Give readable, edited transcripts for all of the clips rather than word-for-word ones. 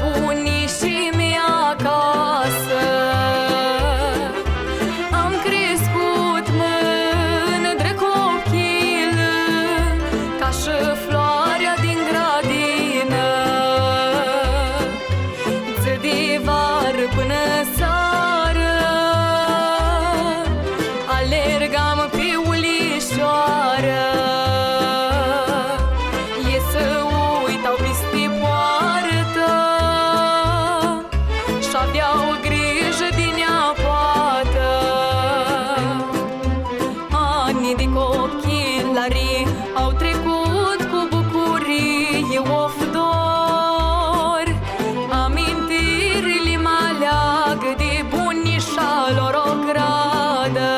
bunicii mei acasă. Am crescut mândră copil, ca și floarea din grădină. Zi de vară până seară alergam pe ulișoară. Ei se uitau peste poartă și-aveau grijă de neapată. Anii de copilărie au trecut cu bucurie, of dor. Amintirile mă leagă de bunișa lor o gradă.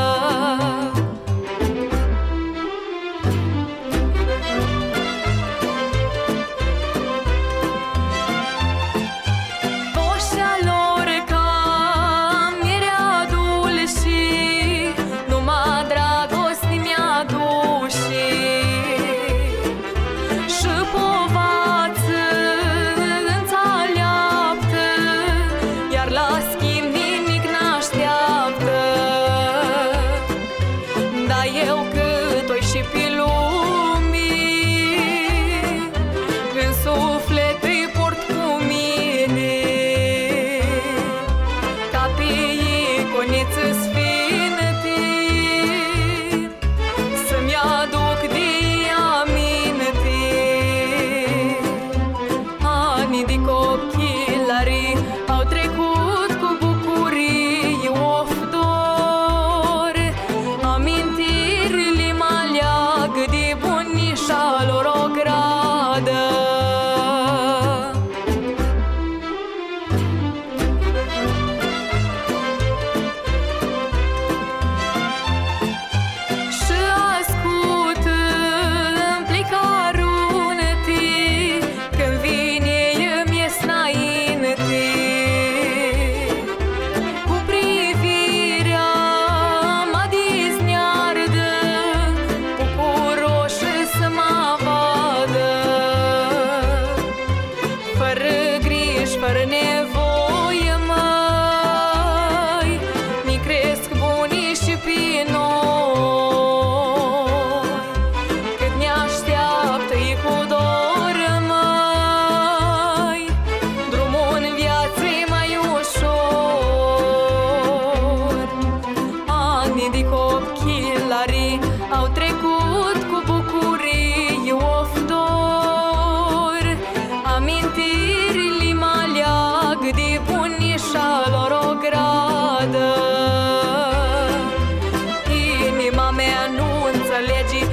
Voșa lor ca mirea dulce, numai dragoste mi-aduce. Și povață înțeleaptă, iar la schimb nimic n-așteaptă. Dar eu cât oi și pe lume, în suflet îi port cu mine, ca pe iconiță sfinte, să-mi aduc de aminte. Anii de copilărie au trecut cu bucurie, of dor. Amintirile mă leagă de bunișa lor o gradă. Și ascult în plicarunete, când vine îmi ies înainte. Cu privirea mă dizneardă, bucuroșă să mă vadă. Fără griji, fără nevoie, măi, mi cresc bunicii pe noi. Cât ne așteaptă ei cu dor, măi, drumul în viață-i mai ușor. Anii de copilărie au trecut cu bucurie, of dor. Amintirile mă leagă de bunișa lor o gradă. Inima mea nu înțelege